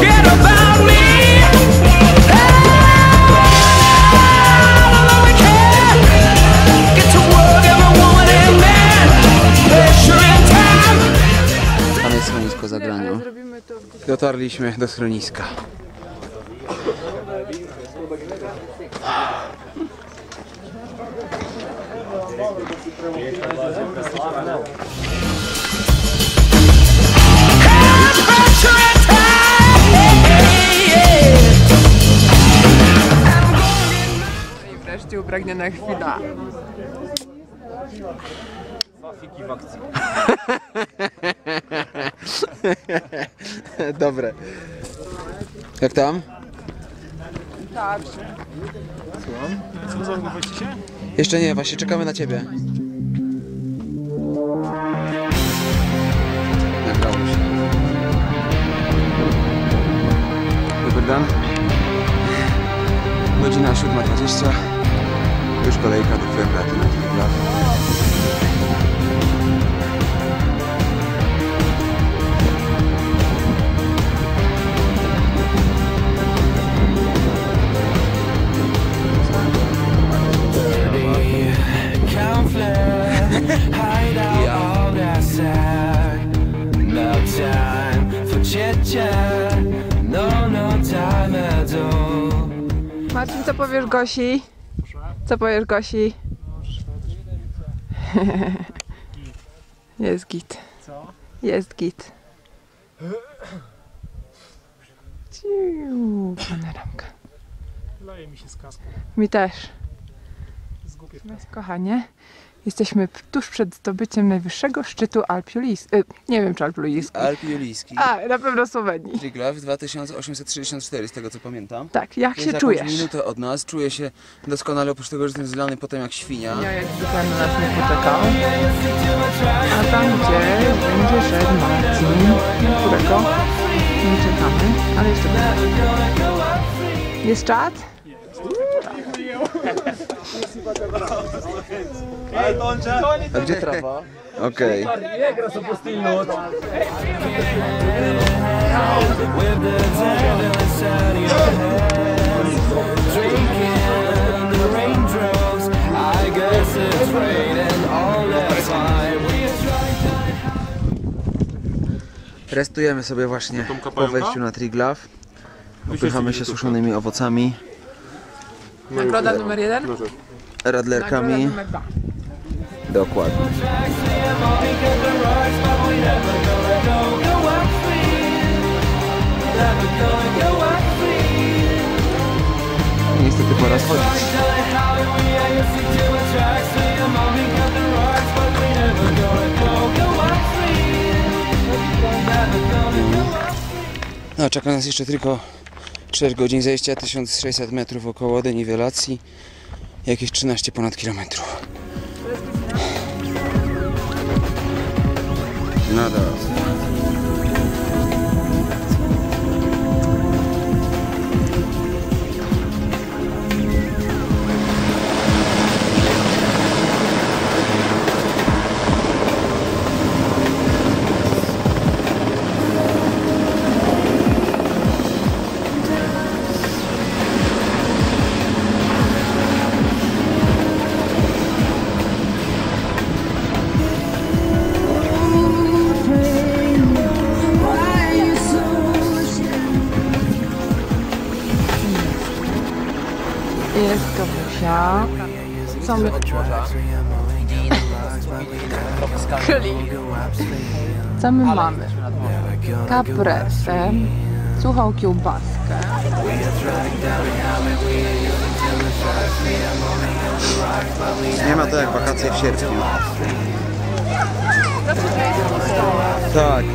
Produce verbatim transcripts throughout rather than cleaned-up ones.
forget about me. Tam jest schronisko za granią. Dotarliśmy do schroniska. I wreszcie upragniona chwila. Fiki w akcji. Dobre. Jak tam? Tak. Słucham? Co, zagłowaliście się? Jeszcze nie, właśnie czekamy na ciebie. Nagrało się. Dobry dan. Godzina siódma dwadzieścia. Już kolejka do Ferrari na Triglav. Marcin, co powiesz Gosi? Co powiesz Gosi? Jest git. Co? Jest git. Ciu, panoramka. Leje mi się z kaską. Mi też. Zgubię w kaskę. Kochanie, jesteśmy tuż przed zdobyciem najwyższego szczytu Alp Julijskich. Y, nie wiem, czy Alp Julijskich. Alp Julijski. A, na pewno Słowenii. Triglav dwa tysiące osiemset sześćdziesiąt cztery, z tego co pamiętam. Tak, jak Jest się jakąś czujesz? minutę od nas, czuję się doskonale, oprócz tego, że jestem zlany potem jak świnia. Ja jak zwykle na nas nie poczekał. A tam gdzie będzie szedł Marcin, którego nie czekamy, ale jeszcze będzie. Jest czat? A gdzie trawa? Okej. Restujemy sobie właśnie po wejściu na Triglav. Opychamy się suszonymi owocami, Nagroda numer jeden? radlerkami. Nagroda numer dwa. Dokładnie. Niestety pora schodzić. No, czeka nas jeszcze tylko sześć godzin zejścia, tysiąc sześćset metrów około deniwelacji, jakieś trzynaście ponad kilometrów. Nada. Jest Kapusia. Co my... Kli. Co my mamy? Kapresę, suchą kiełbaskę. Nie ma to jak wakacje w sierpniu. Tak.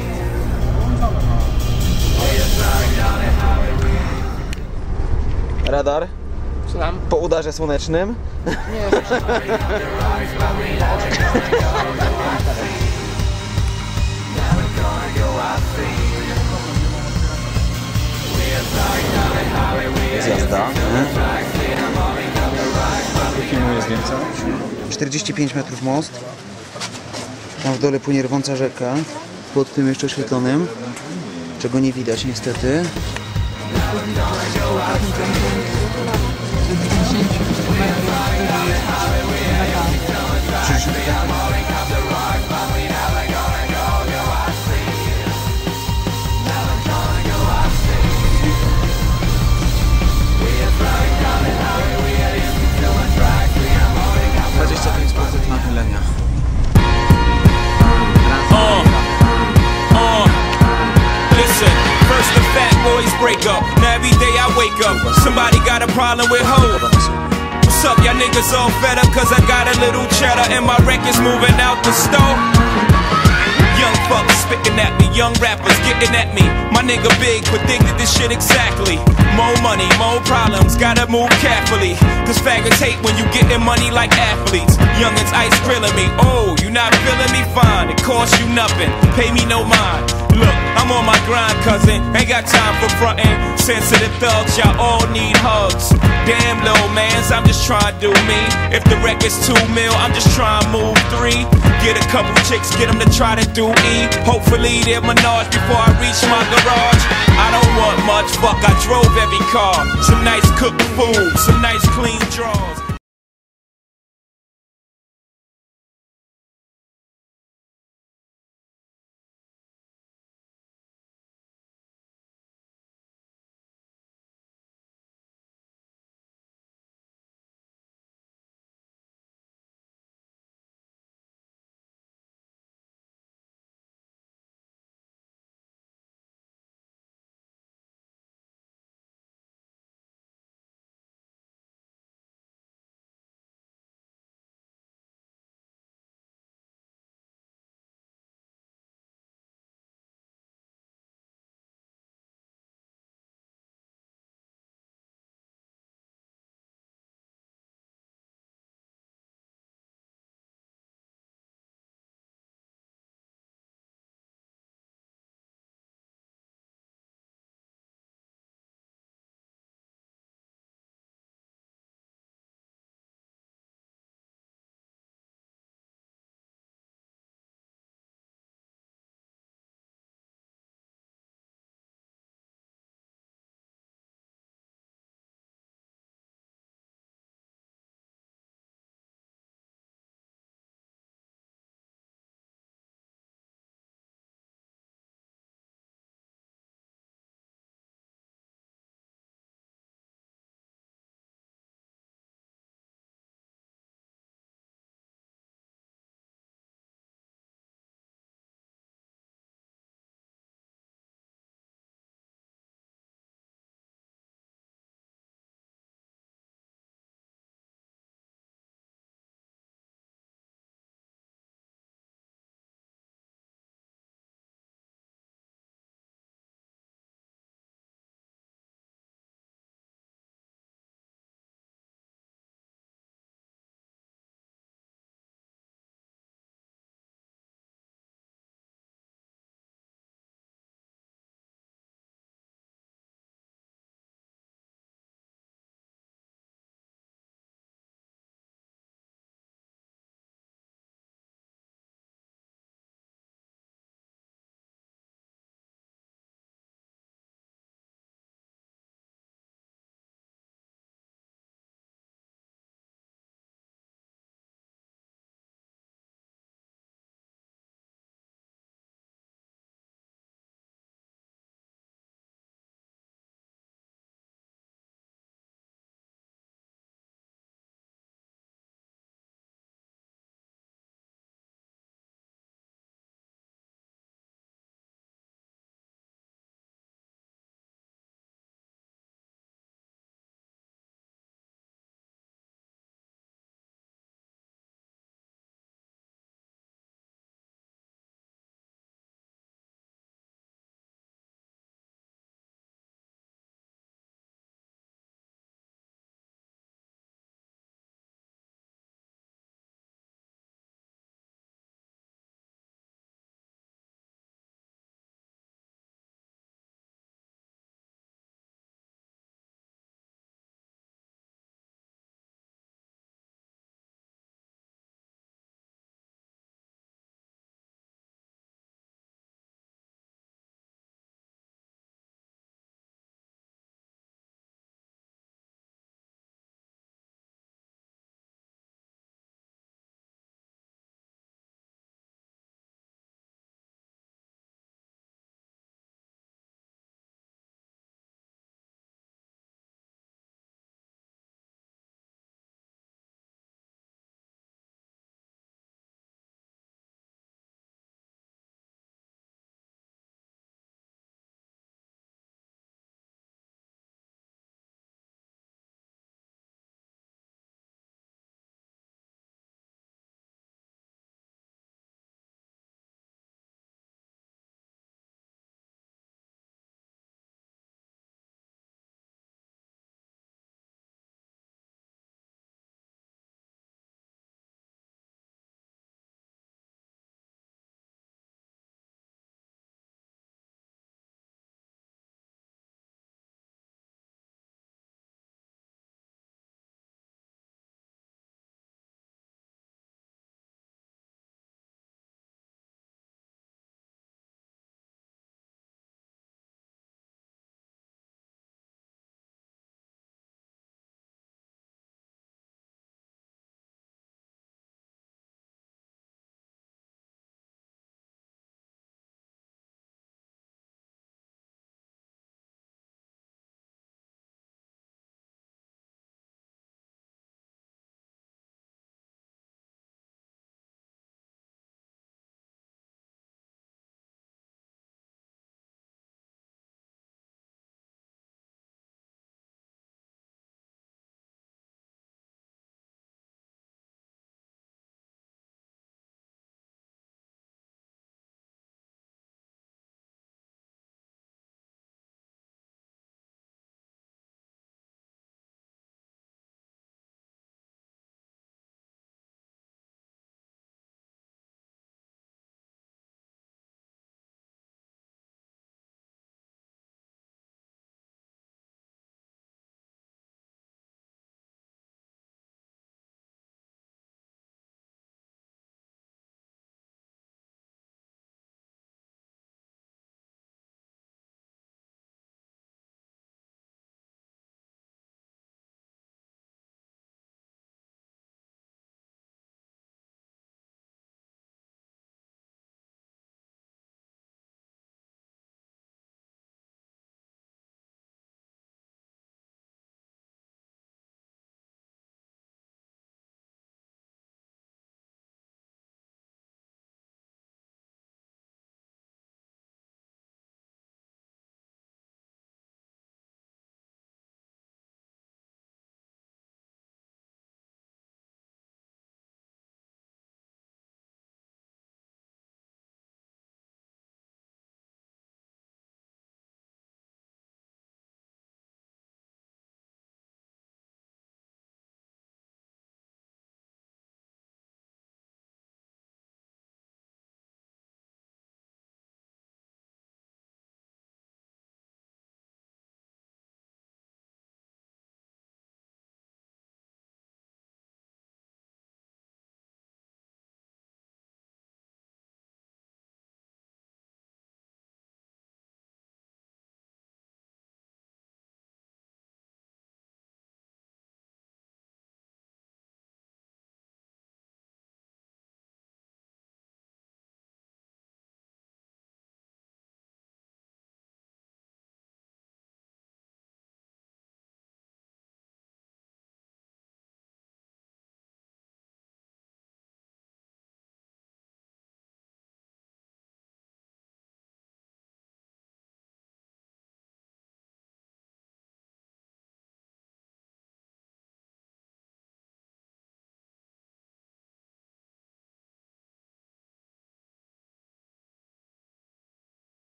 Radar? Słucham? Po udarze słonecznym? Nie, Jest jazda. Filmu jest więcej? czterdzieści pięć metrów most. Tam w dole płynie rwąca rzeka. Pod tym jeszcze oświetlonym. Czego nie widać niestety. dwadzieścia pięć procent nachylenia. Listen, first the fat boys break up. Now every day I wake up, somebody got a problem with hope. What's up, y'all niggas all fed up cause I got a little cheddar and my record's moving out the store. Young fuckers spitting at me, young rappers getting at me. My nigga Big predicted this shit exactly. More money, more problems, gotta move carefully. Cause faggots hate when you getting money like athletes. Youngins ice grilling me, oh, you not feeling me? Fine, it costs you nothing, pay me no mind. Look, I'm on my grind, cousin, ain't got time for frontin'. Sensitive thugs, y'all all need hugs. Damn, little mans, I'm just trying to do me. If the record's two mil, I'm just trying to move three. Get a couple chicks, get them to try to do E. Hopefully they're Menage before I reach my garage. I don't want much, fuck, I drove every car. Some nice cooked food, some nice clean drawers.